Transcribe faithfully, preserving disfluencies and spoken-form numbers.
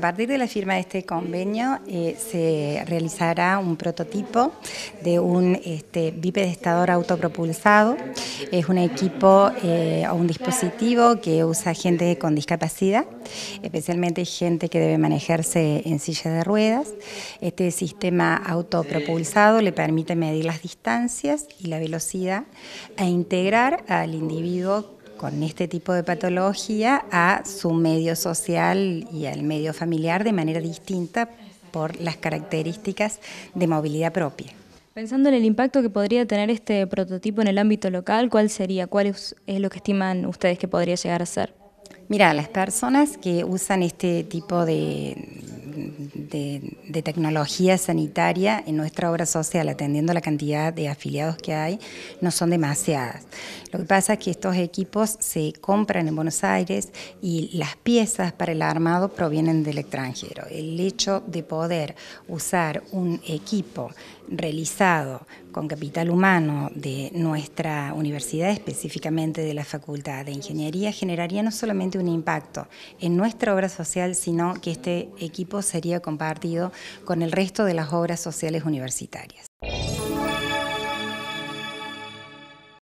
partir de la firma de este convenio eh, se realizará un prototipo de un este, bipedestador autopropulsado. Es un equipo eh, o un dispositivo que usa gente con discapacidad, especialmente gente que debe manejarse en silla de ruedas. Este sistema autopropulsado le permite medir las distancias y la velocidad e integrar al individuo con este tipo de patología a su medio social y al medio familiar de manera distinta por las características de movilidad propia. Pensando en el impacto que podría tener este prototipo en el ámbito local, ¿cuál sería? ¿Cuál es, es lo que estiman ustedes que podría llegar a ser? Mira, las personas que usan este tipo de, de, de tecnología sanitaria en nuestra obra social, atendiendo la cantidad de afiliados que hay, no son demasiadas. Lo que pasa es que estos equipos se compran en Buenos Aires y las piezas para el armado provienen del extranjero. El hecho de poder usar un equipo realizado con capital humano de nuestra universidad, específicamente de la Facultad de Ingeniería, generaría no solamente un impacto en nuestra obra social, sino que este equipo sería compartido con el resto de las obras sociales universitarias.